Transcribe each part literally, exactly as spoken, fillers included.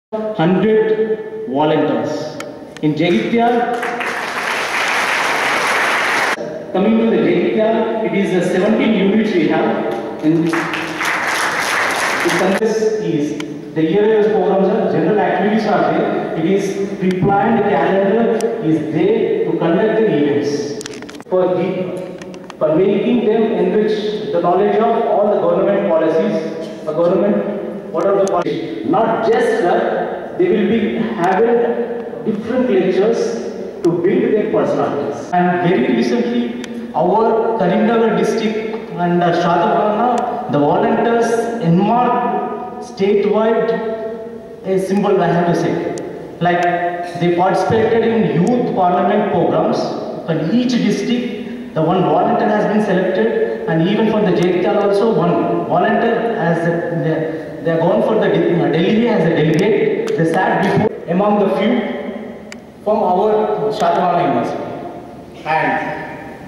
one hundred volunteers. In Jagityal, coming to the Jagityal, it is the seventeen units we have. In this is the year programs are general activities are there. It is pre-planned calendar is there to conduct the events for the, for making them enrich the knowledge of all the government policies, the government, what are the policies. Not just that, they will be having different lectures to build their personalities. And very recently, our Karimnagar district and uh, Shadabana, the volunteers enmarked statewide a symbol, I have to say. Like they participated in youth parliament programs. For each district, the one volunteer has been selected, and even for the Jagityal also, one volunteer as a, they are gone for the Delhi as a delegate. They sat before among the few from our Shadabana University. And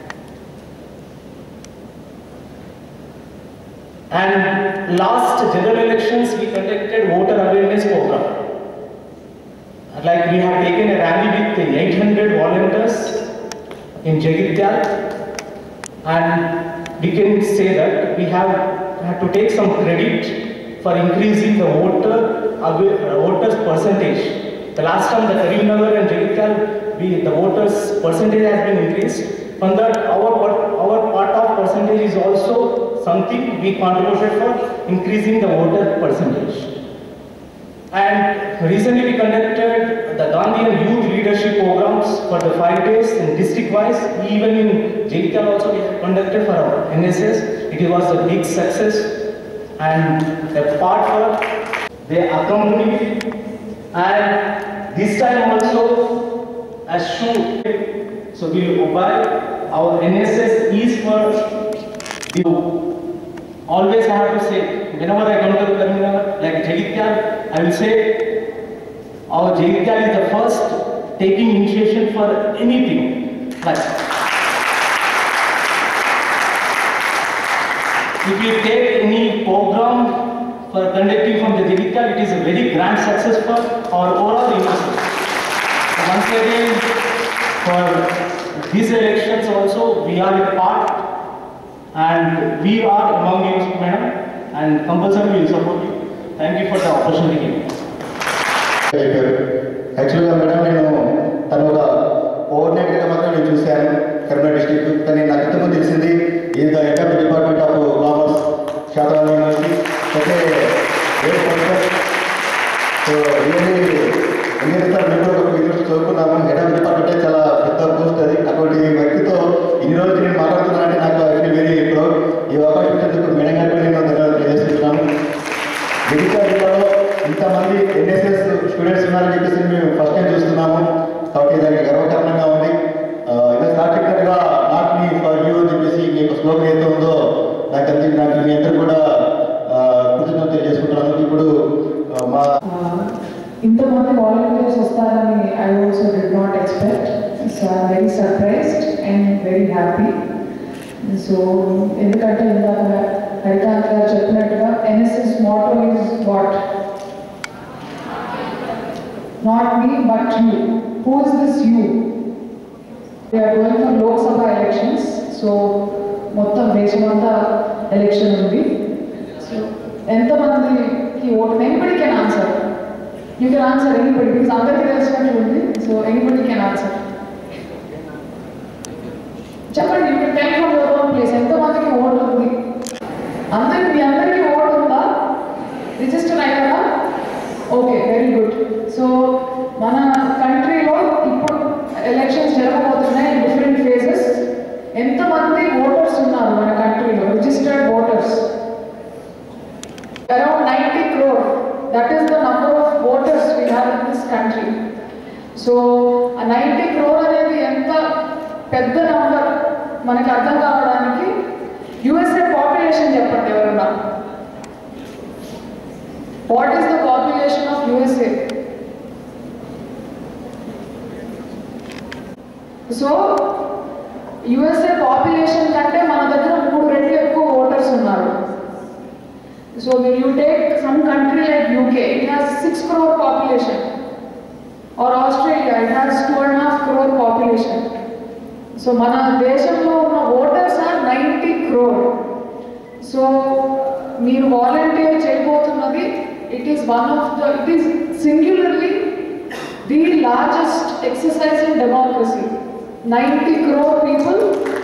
And last general elections, we conducted voter awareness program. Like we have taken a rally with eight hundred volunteers in Jagityal, and we can say that we have had to take some credit for increasing the voter voters percentage. The last time the Karimnagar and Jagityal, we the voters percentage has been increased. From that, our our part of percentage is also something we contributed for increasing the voter percentage. And recently we conducted the Gandhian youth leadership programs for the five days in district wise. Even in Jagityal also we have conducted for our N S S. It was a big success, and the part for they accompanied. And this time also, as shown, so we will obey. Our N S S is for the. Always I have to say, whenever I come to Karimnagar, like Jagityal, I will say our Jagityal is the first taking initiation for anything. Like, if we take any program for conducting from the Jagityal, it is a very grand success for our overall university. So once again, for these elections also, we are a part. And we are among you, madam, and compulsory we will support you. Thank you for the opportunity. Actually, madam, I know that coordinator I choose Kerala district. Then in Nakatama is the head of the Department of Commerce, Shadabana University. So really, Indian member of the university head of the department chala పెద్ద post అది అటువంటి వ్యక్తితో ఇన్ని రోజులు నేను మాట్లాడుతున్నానంటే నాకు actually very proud. ఈ అవకాశం ఇచ్చేందుకు మేడం గారికి నేను ధన్యవాదాలు తెలియజేస్తున్నాను. జగిత్యాల జిల్లాలో ఇంతమంది ఎన్ఎస్ఎస్ స్టూడెంట్స్ ఉన్నారని చెప్పేసి మేము ఫస్ట్ టైం చూస్తున్నాము. కాబట్టి దానికి గర్వకారణంగా ఉంది. ఇలా స్టార్ట్ చెప్పినట్టుగా నాట్ మీ ఫర్ యూ అని చెప్పేసి మీ యొక్క స్లోగన్ ఏదో ఉందో నాకు అంతే నాకు మీ అందరూ కూడా కృతజ్ఞతలు తెలియజేసుకుంటున్నాను. ఇప్పుడు మా ఇంతమంది వాలంటీర్స్ వస్తారని I also did not expect. So I'm very surprised and very happy. So ఎందుకంటే ఇందాక హరికాంత్ గారు చెప్పినట్టుగా NSS motto is what not me but you. Who is this you? They are going for Lok Sabha elections. So మొత్తం దేశమంతా election ఉంది. So ఎంతమందికి vote? Anybody can answer. You can answer anybody because అందరికీ తెలిసినట్టు ఉంది. So anybody can answer. చెప్పండి, you can tell from your own place. ఎంతమందికి vote ఉంది? అందరికి మీ అందరికీ ఓటు ఉందా? రిజిస్టర్ అయ్యారా? Okay, very good. సో మన కంట్రీలో ఇప్పుడు ఎలక్షన్స్ జరగబోతున్నాయి ఇన్ డిఫరెంట్ ఫేజెస్. ఎంతమంది ఓటర్స్ ఉన్నారు మన కంట్రీలో? Registered voters around ninety crore. That is the number of voters we have in this country. So, a ninety crore అనేది ఎంత పెద్ద నంబర్ మనకు అర్థం కావడానికి యుఎస్ఏ పాపులేషన్ చెప్పండి ఎవరన్నా. What is the population of USA? So USA population కంటే మన దగ్గర మూడు రెట్లు ఎక్కువ ఓటర్స్ ఉన్నారు. So when you take some country like U K, it has six crore population, or Australia, it has two and a half crore population. So mana deshamlo unna voters are ninety crore. So meer volunteer cheyabothunadi, it is one of the, it is singularly the largest exercise in democracy. ninety crore people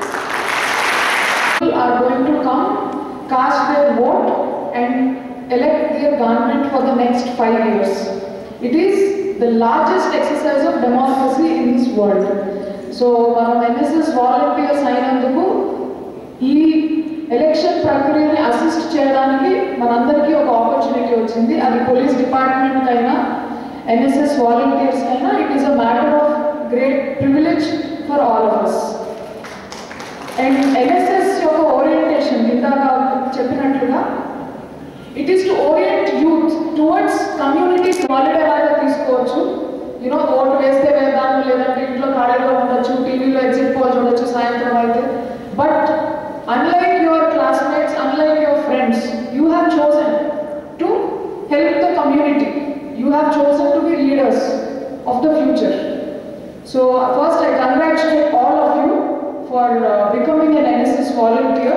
are going to come, cast their vote and elect their government for the next five years. It is the largest exercise of democracy in this world. So మనం N S S volunteers అయినందుకు ఈ election ప్రక్రియని assist చేయడానికి మనందరికీ ఒక opportunity వచ్చింది. అది police department అయినా N S S volunteers అయినా, it is a matter of great privilege for all of us. And N S S యొక్క orientation ఇందాక చెప్పినట్లుగా, it is to orient youth towards community. Holiday లాగా తీసుకోవచ్చు, you know vote వేస్తే వేద్దాము, లేదంటే ఇంట్లో ఖాళీగా ఉండొచ్చు, టీవీలో ఎగ్జిట్ పోల్ చూడొచ్చు సాయంత్రం అయితే. But unlike your classmates, unlike your friends, you have chosen to help the community. You have chosen to be leaders of the future. So first I congratulate all of you for uh, becoming an N S S volunteer.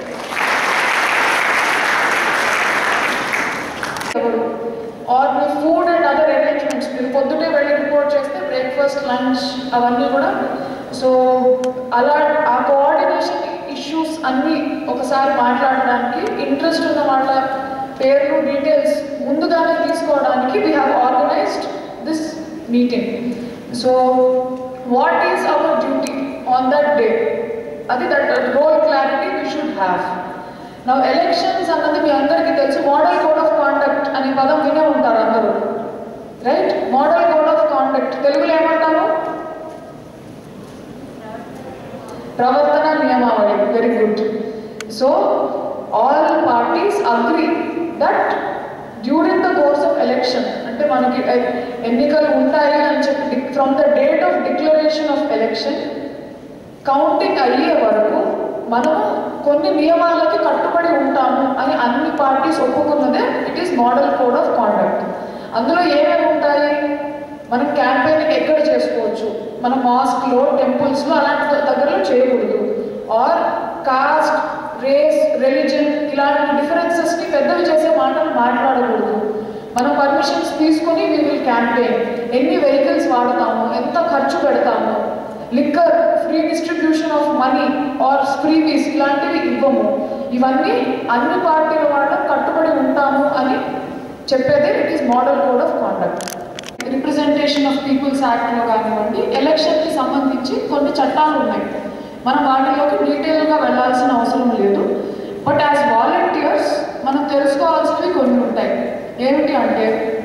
Or the food and other arrangements, మీరు పొద్దుటే వెళ్ళి report చేస్తే breakfast, lunch అవన్నీ కూడా. So అలా ఆ coordination issues అన్నీ ఒకసారి మాట్లాడడానికి, ఇంట్రెస్ట్ ఉన్న వాళ్ళ పేర్లు డీటెయిల్స్ ముందుగానే తీసుకోవడానికి we have organised this meeting. So what is our duty on that day? Adi that role clarity we should have. Now elections annadi మీ అందరికీ తెలుసు, మోడల్ కోడ్ ఆఫ్ కాండక్ట్ అనే పదం వినే ఉంటారు అందరూ, right? Model code of conduct తెలుగులో ఏమంటారు? ప్రవర్తన నియమావళి. Very good. So all parties agree that during the course of election, అంటే మనకి ఎన్నికలు ఉంటాయి అని చెప్పి from the date of declaration of election counting అయ్యే వరకు మనము కొన్ని నియమాలకి కట్టుబడి ఉంటాము అని అన్ని పార్టీస్ ఒప్పుకున్నదే it is model code of conduct. అందులో ఏమేమి ఉంటాయి? మనం క్యాంపెయినింగ్ ఎక్కడ చేసుకోవచ్చు, మన మాస్క్లో, టెంపుల్స్లో అలాంటి దగ్గరలో చేయకూడదు. ఆర్ కాస్ట్, రేస్, రిలీజన్ ఇలాంటి డిఫరెన్సెస్ని పెద్దవి చేసే మాటలు మాట్లాడకూడదు. మనం పర్మిషన్స్ తీసుకొని వీ విల్ క్యాంపెయిన్. ఎన్ని వెహికల్స్ వాడతాము, ఎంత ఖర్చు పెడతాము, liquor, free distribution of money or freebies ఇలాంటివి ఇవ్వము. ఇవన్నీ అన్ని పార్టీల వాళ్ళ కట్టుబడి ఉంటాము అని చెప్పేదే it is model code of conduct. Representation of people's యాక్ట్లో కానివ్వండి, ఎలక్షన్కి సంబంధించి కొన్ని చట్టాలు ఉన్నాయి. మనం వాటిలోకి డీటెయిల్గా వెళ్ళాల్సిన అవసరం లేదు. బట్ యాజ్ వాలంటీర్స్ మనం తెలుసుకోవాల్సినవి కొన్ని ఉంటాయి. ఏమిటి అంటే,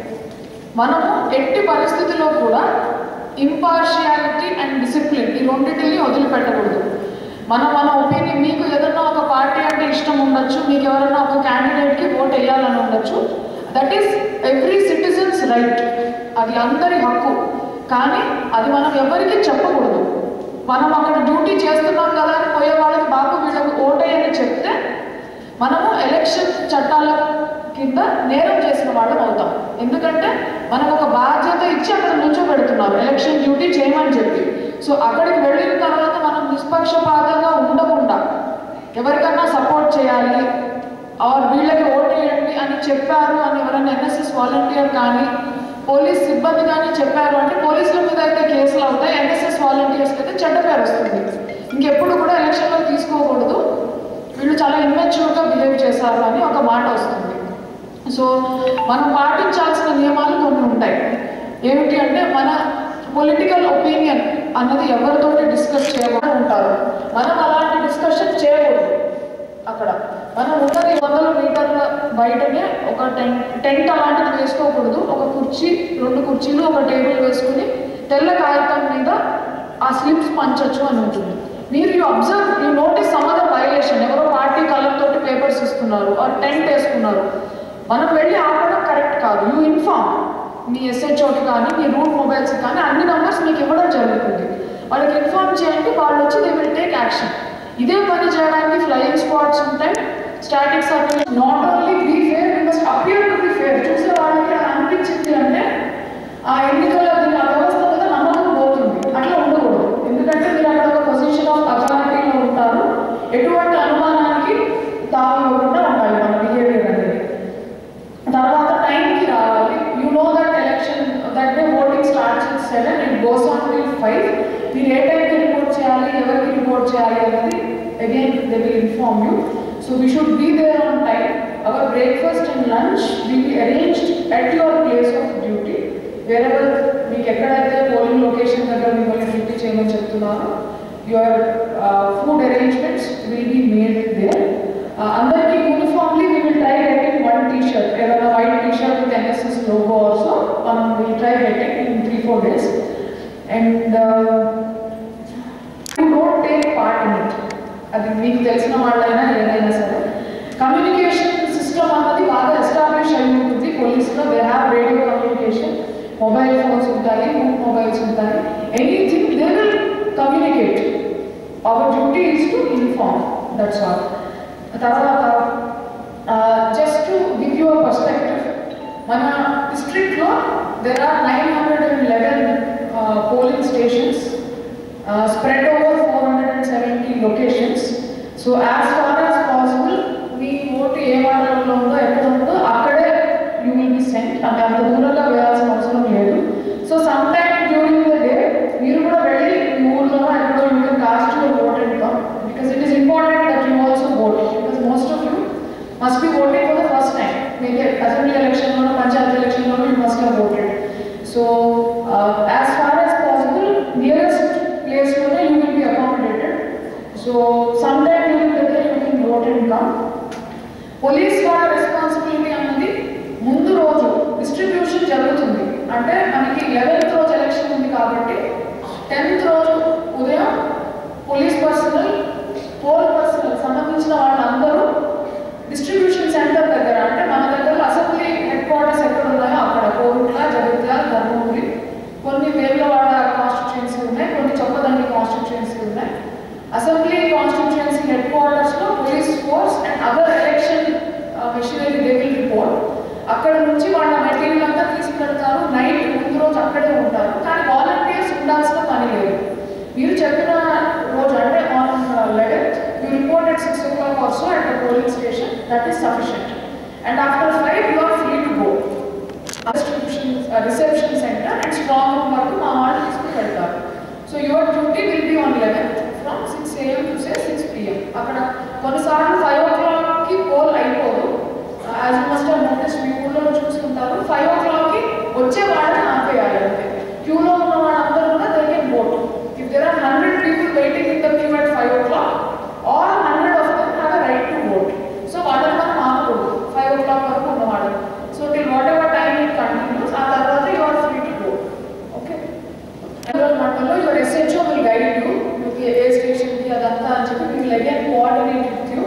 మనము ఎట్టి పరిస్థితిలో కూడా ఇంపార్షియాలిటీ అండ్ డిసిప్లిన్ ఈ రెండింటిని వదిలిపెట్టకూడదు. మనం మన ఒపీనియన్, మీకు ఏదన్నా ఒక పార్టీ అంటే ఇష్టం ఉండొచ్చు, మీకు ఎవరన్నా ఒక క్యాండిడేట్కి ఓట్ వేయాలని ఉండొచ్చు, that is every citizen's right, అది అందరి హక్కు. కానీ అది మనం ఎవరికి చెప్పకూడదు. మనం అక్కడ డ్యూటీ చేస్తున్నాం కదా అని పోయే వాళ్ళకి బాబు వీళ్ళకి ఓటేయని చెప్తే మనము ఎలక్షన్ చట్టాల కింద నేరం చేసిన వాళ్ళం అవుతాం. ఎందుకంటే మనకు ఒక బాధ్యత ఇచ్చి అక్కడ నిల్చోబెడుతున్నారు ఎలక్షన్ డ్యూటీ చేయమని చెప్పి. సో అక్కడికి వెళ్ళిన తర్వాత మనం నిష్పక్షపాతంగా ఉండకుండా ఎవరికన్నా సపోర్ట్ చేయాలి, ఆర్ వీళ్ళకి ఓటేయండి అని చెప్పారు అని ఎవరైనా ఎన్ఎస్ఎస్ వాలంటీర్ కానీ పోలీస్ సిబ్బంది కానీ చెప్పారు అంటే పోలీసుల మీద అయితే కేసులు అవుతాయి, ఎన్ఎస్ఎస్ వాలంటీర్స్కి అయితే చెడ్డ పేరు వస్తుంది. ఇంకెప్పుడు కూడా ఎలక్షన్లో తీసుకోకూడదు, వీళ్ళు చాలా ఇమ్మెచ్యూర్గా బిహేవ్ చేశారు అని ఒక మాట వస్తుంది. సో మనం పాటించాల్సిన నియమాలు కొన్ని ఉంటాయి. ఏమిటి అంటే, మన పొలిటికల్ ఒపీనియన్ అన్నది ఎవరితోటి డిస్కస్ చేయకుండా ఉంటారు. మనం అలాంటి డిస్కషన్ చేయకూడదు. అక్కడ మనం ఉన్నది వందల మీటర్ల బయటనే ఒక టెంట్ టెంట్ అలాంటిది వేసుకోకూడదు. ఒక కుర్చీ, రెండు కుర్చీలు, ఒక టేబుల్ వేసుకుని తెల్ల కాగితం మీద ఆ స్లిప్స్ పంచచ్చు అని ఉంటుంది. మీరు you observe, you notice some other violation, ఎవరో పార్టీ కలర్ తోటి పేపర్స్ ఇస్తున్నారు, ఆ టెంట్ వేసుకున్నారు, మనం వెళ్ళి ఆపడం కరెక్ట్ కాదు. యూ ఇన్ఫార్మ్ మీ ఎస్హెచ్ఓకి కానీ మీ రూట్ మొబైల్స్కి కానీ అన్ని నెంబర్స్ మీకు ఇవ్వడం జరుగుతుంది. వాళ్ళకి ఇన్ఫార్మ్ చేయండి, వాళ్ళు వచ్చి దే విల్ టేక్ యాక్షన్. ఇదే పని చేయడానికి ఫ్లయింగ్ స్క్వాడ్స్ ఉంటాయి, static service. Not only be fair appear to be fair. చూసే వాళ్ళకి అనిపించింది అంటే ఆ ఎన్నికల ఆ వ్యవస్థ మీద నమ్మకం పోతుంది. అట్లా ఉండకూడదు. ఎందుకంటే మీరు అక్కడ ఒక పొజిషన్ ఆఫ్ అథారిటీలో ఉంటారు. ఎటువంటి అనుమానానికి తావు ఇవ్వకుండా ఉండాలి మన బిహేవియర్ అనేది. తర్వాత టైంకి రావాలి. You know that election that day voting starts at seven, it goes on till five. మీరు ఏ టైంకి రిపోర్ట్ చేయాలి, ఎవరికి రిపోర్ట్ చేయాలి అనేది again they will inform you. So we should be there on time. Our breakfast and lunch will be arranged at your place of duty. Wherever మీకు ఎక్కడైతే polling location దగ్గర మిమ్మల్ని డ్యూటీ చేయమని చెప్తున్నారో your food arrangements will be made there. అందరికీ uniformly we will try getting one T shirt, ఏదైనా white T shirt with NSS logo also మనం will try getting in three four days. And you don't take part in it. అది మీకు తెలిసిన వాళ్ళైనా ఏదైనా సరే. Communication system అన్నది బాగా ఎస్టాబ్లిష్ అయి ఉంటుంది పోలీసులో. They have radio communication, mobile phones ఉంటాయి, రూట్ మొబైల్స్ ఉంటాయి. Anything they will communicate. Our duty is to inform, that's all. తర్వాత just to give you a perspective, మన డిస్ట్రిక్ట్లో there are nine hundred and eleven polling stations spread over four hundred and seventy locations. So as far as possible మీ ఓటు ఏ వారంలో ఉందో ఎక్కడ ఉందో అక్కడే యూ విల్ బి సెంట్. అంటే అంత దూరంగా వేయాల్సిన అవసరం లేదు. So some time during the day మీరు కూడా వెళ్ళి మీ ఊళ్ళో ఎక్కడో you can cast your vote and come, because it is important that you also vote. Because most of you must be voting for the first time. Maybe assembly ఎలక్షన్లోనూ పంచాయతీ ఎలక్షన్లోనూ you must have voted. So as far as possible nearest ప్లేస్లోనే you will be accommodated. So some time during the day you can vote and come. Police వాళ్ళ responsibility అన్నది ముందు రోజు distribution జరుగుతుంది. అంటే మనకి లెవెన్త్ రోజు ఎలక్షన్ ఉంది కాబట్టి టెన్త్ రోజు ఉదయం పోలీస్ పర్సనల్, పోల్ పర్సనల్ సంబంధించిన వాళ్ళందరూ డిస్ట్రిబ్యూషన్ సెంటర్ దగ్గర, అంటే మన దగ్గర అసెంబ్లీ హెడ్ క్వార్టర్స్ ఎక్కడ ఉన్నాయో అక్కడ కోరుట్ల, జగిత్యాల, ధర్మపురి, కొన్ని వేములవాడ కాన్స్టిట్యుయెన్సీ ఉన్నాయి, కొన్ని చొప్పదండి కాన్స్టిట్యుయెన్సీ ఉన్నాయి. అసెంబ్లీ కాన్స్టిట్యుయెన్సీ హెడ్ క్వార్టర్స్లో police force and other election machinery they will report. అక్కడ నుంచి వాళ్ళ మెటీరియల్ అంతా తీసుకెళ్తారు. నైట్ ముందు రోజు అక్కడే ఉంటారు. కానీ వాలంటీర్స్ ఉండాల్సిన పని లేదు. మీరు చెప్పిన రోజు అంటే on eleventh you report at six o'clock also at the polling station, that is sufficient. And after five you are free to go. Distribution reception centre and strong room వరకు మా వాళ్ళు తీసుకుని వెళ్తారు. So your duty will be on eleventh from six AM to say six PM. అక్కడ కొన్నిసార్లు five ఓ క్లాక్కి poll అయిపోదు. As you must have notice, మీ ఊళ్ళో చూసుకుంటారు ఫైవ్ ఓ క్లాక్కి వచ్చే వాళ్ళని ఆపేయాలి. అంటే క్యూలో ఉన్న వాళ్ళందరూ కూడా they can vote. If there are hundred people waiting in the queue at five o'clock, all hundred of them have a right to vote. So వాళ్ళని మనం ఆపకూడదు ఫైవ్ ఓ క్లాక్ వరకు ఉన్నవాళ్ళు. So till whatever time it continues, ఆ తర్వాత you are free to go. Okay, మండలంలో your SHO will guide you ఏ స్టేషన్కి అదంతా అని చెప్పి will again coordinate with you.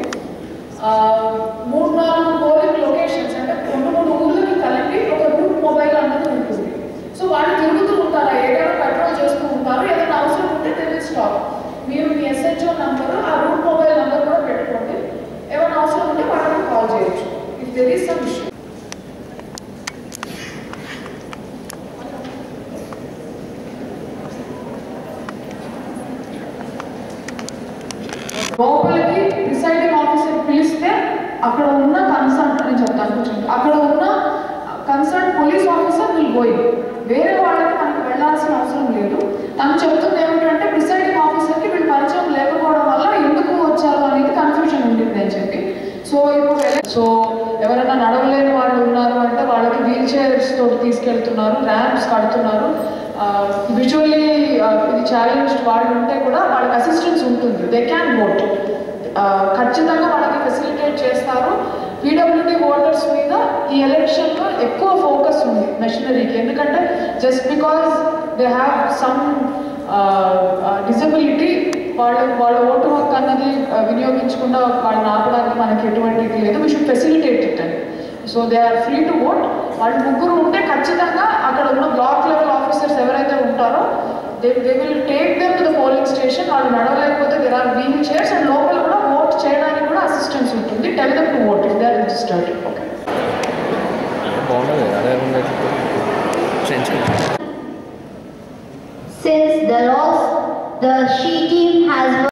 మూడు నాలుగు పోలింగ్ లొకేషన్స్ అంటే రెండు మూడు ఊళ్ళకి కలిపి ఒక రూట్ మొబైల్ అన్నది ఉంటుంది. సో వాళ్ళు తిరుగుతూ ఉంటారు, ఏదైనా పెట్రోల్ చేస్తూ ఉంటారు. ఏదైనా అవసరం ఉంటే దే విల్ స్టాప్. మీరు మీ ఎస్హెచ్ఓ నంబరు, ఆ రూట్ మొబైల్ నంబర్ కూడా పెట్టుకోండి. ఏమైనా అవసరం ఉంటే వాళ్ళకి కాల్ చేయొచ్చు if there is some issue. లోపలికి డిసైడింగ్ ఆఫీసర్ పిలిస్తే అక్కడ ఉన్న కన్సర్న్ అని చెప్తాను కూర్చుంటే, అక్కడ ఉన్న concern police officer will going. వేరే వాళ్ళకి మనకి వెళ్ళాల్సిన అవసరం లేదు. తను చెప్తుంది ఏమిటంటే ప్రిసైడింగ్ ఆఫీసర్కి వీళ్ళు పరిచయం లేకపోవడం వల్ల ఎందుకు వచ్చారు అనేది కన్ఫ్యూజన్ ఉంటుంది అని చెప్పి. సో ఇప్పుడు సో ఎవరైనా నడవలేని వాళ్ళు ఉన్నారు అంటే వాళ్ళకి వీల్ చైర్స్ తోటి తీసుకెళ్తున్నారు, ర్యాంప్స్ కడుతున్నారు. విజువల్లీ ఇది ఛాలెంజ్డ్ వాళ్ళు ఉంటే కూడా వాళ్ళకి అసిస్టెన్స్ ఉంటుంది. They can vote. ఖచ్చితంగా వాళ్ళకి ఫెసిలిటేట్ చేస్తారు. పీడబ్ల్యూడీ ఓటర్స్ మీద ఈ ఎలక్షన్లో ఎక్కువ ఫోకస్ ఉంది మెషినరీకి. ఎందుకంటే just because they have some disability వాళ్ళు వాళ్ళ ఓటు హక్కు అన్నది వినియోగించకుండా వాళ్ళని ఆపడానికి మనకి ఎటువంటి ఇది లేదు. వీ షుడ్ ఫెసిలిటేట్ ఇట్ అని. So they are free to vote. వాళ్ళు ముగ్గురు ఉంటే ఖచ్చితంగా అక్కడ ఉన్న బ్లాక్ లెవెల్ ఆఫీసర్స్ ఎవరైతే ఉంటారో they they will take them to the polling station. వాళ్ళు నడవలేకపోతే there are wheelchairs and లోపల కూడా ఓట్ చేయడానికి కూడా అసిస్టెన్స్ ఉంటుంది. Tell them to vote if they are registered. Okay. బాగుండదు అదే Since the loss, the she team has